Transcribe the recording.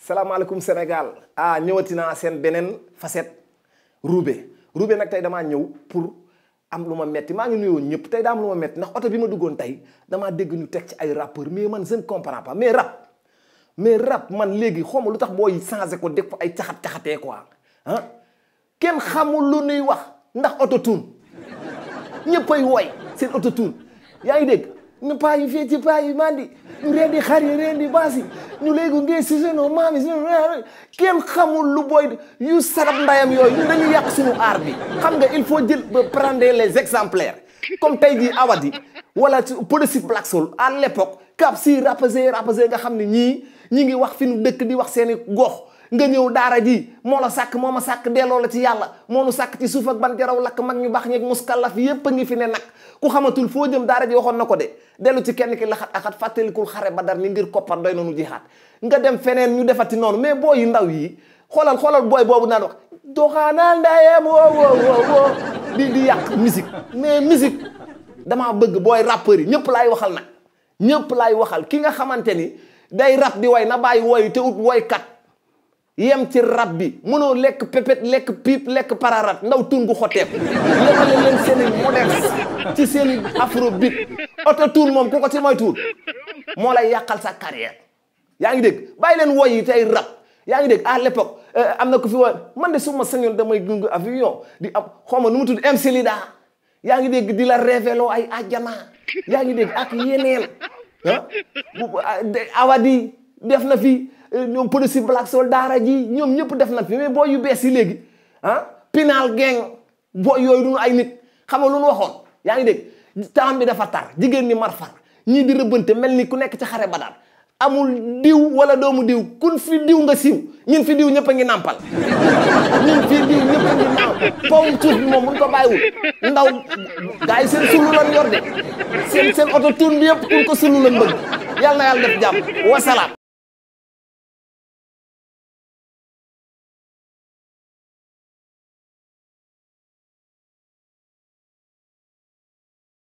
salaamaaleykum Sénégal ñëwati naa seen beneen facette Roubé nag tey damaa ñëw pour am lu ma metti maa ngi nuyoo ñëpp tey daa am lu ma metti ndax oto bi ma duggoon tey damaa dégg ñu teg ci ay rappeurs mais man je ne comprends pas mais rap man léegi xawma lu tax booy changé ko def ko ay caxat-caxatee quoi kenn xamul lu nuy wax ndax autotune ñëppay woy seen autotune yaa ngi dégg ñu paa yi fii ci paa yi mandi ñu rendi xar yi rendi baas yi ñu léegi ngee si seno maam yi kenn xamul lu booy yu sarab ndayam yooyu ñun dañuy yàq suñu aar bi xam nga il faut jël prendre les exemplaires comme tey jii Awadi wala Police Black Soul à l'époque Cap si rapase nga xam ne ñi ngi wax fi nu dëkk di wax seeni gox nga ñëw daara ji moo la sàkk moo ma sàkk delloo la ci yàlla moo nu sàkk ci suuf ak ban jaraw lakk mag ñu baax ñeeg muskallaf yépp a ngi fi ne nag ku xamatul foo jëm daara ji waxoon na ko de dellu ci kenn ki laxat axat fàttalikul xare Badar ni ngir koppar doy noonu jihaat nga dem feneen ñu defati noonu mais booy yu ndaw yi xoolal booy boobu naan wax doxaanal ndayem woo di yàq musique mais musique damaa bëgg booy rappeurs yi ñëpp laay waxal nag ñëpp laay waxal ki nga xamante ni day rap di way na bàyyi woy te ut woykat yem ci rap bi mënoo lekk pépét lekk piip lekk pararat ndaw tun gu xoteeku yemale leen seeni modeste ci seeni afrobeat auto tune moom ku ko ci mooy tuut moo lay yàqal sa carrière yaa ngi dégg bàyyi leen woy yi tey rap yaa ngi dégg à l'époque am na ko fi woy man de su ma sañoon damay gungu avion di am xawma nu mu tudd MC Lida yaa ngi dégg di la révélo ay ajjana yaa ngi dégg ak yeneen Awadi def na fi ñoom Police Black Soul daara ji ñoom ñëpp def na fi mais boo yu bees yi léegi Pinal Gang boo yooyu duñu ay nit xam nga lu nu waxoon yaa ngi dégg temps bi dafa tar jigéen ñi marfar ñii di rëbbante mel ni ku nekk ci xare Badar amul diw wala doomu diw kun fi diw nga siiw ñun fi diw ñëpp a ngi nàmpal ñun fi diw ñëpp a ngi nàmp pawum suuf bi moom buñ ko bàyyiwul ndaw gars yi seen sulu lan yor de seen auto tune bi yëpp kun ko sulu lan bëgg yàlla na yàlla def jàmm wasalaam